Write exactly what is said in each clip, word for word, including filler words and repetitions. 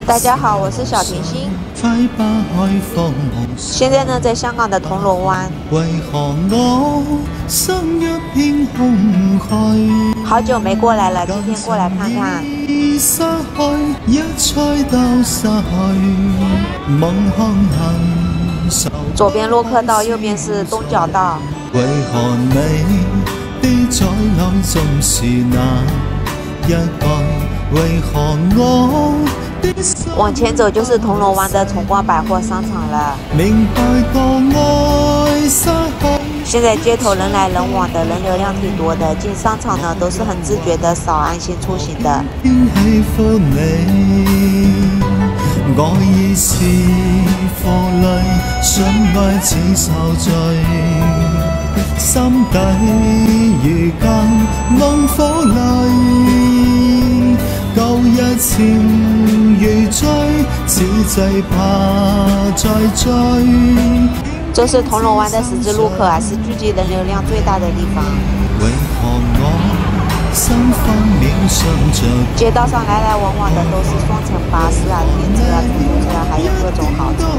大家好，我是小甜心。现在呢，在香港的铜锣湾。好久没过来了，今天过来看看。左边洛克道，右边是东角道。为何你的在爱总是那一句？为何我？往前走就是铜锣湾的崇光百货商场了。现在街头人来人往的，人流量挺多的。进商场呢都是很自觉的扫安心出行的。我已是負累，想愛似受罪，心底如更猛火淚，舊日情如醉，此際怕再追。這是銅鑼灣的十字路口啊，是聚集人流量最大的地方。為何我街道上來來往往的都是雙層巴士啊、電車啊、出租車啊，還有各種豪車。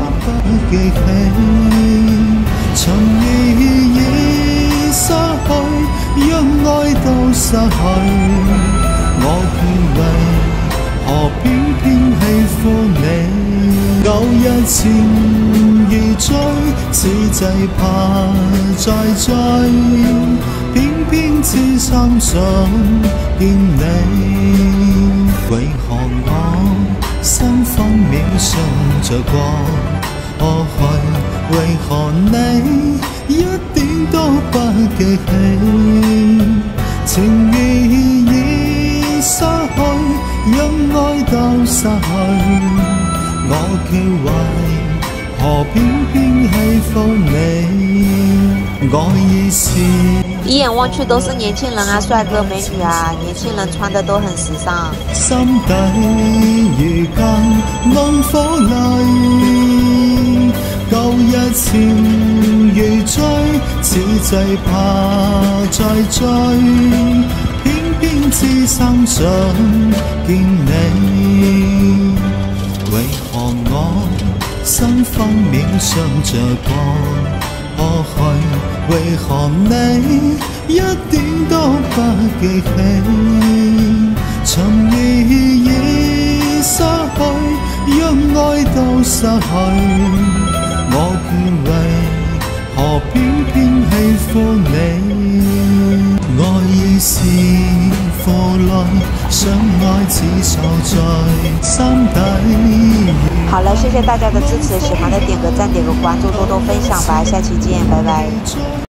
何偏偏喜歡你？舊日情如醉，此際怕再追。偏偏痴心想見你，為何我心分秒順着過去？為何你一點都不記起？情意已失去，因愛到失去，我卻為何偏偏喜歡你？我已是。一眼望去都是年輕人啊，帥哥美女啊，年輕人穿的都很時尚。心底如更猛火淚，舊日情如醉，此際怕再追。偏偏痴心想見你，為何我心分秒順着過去？為何你一點都不記起？情意已失去，因愛到失去，我卻為何偏偏喜歡你？我已是負累，想愛只受在心底。好了，謝謝大家的支持，喜歡的點個讚，點個關注，多多分享吧，下期見，拜拜。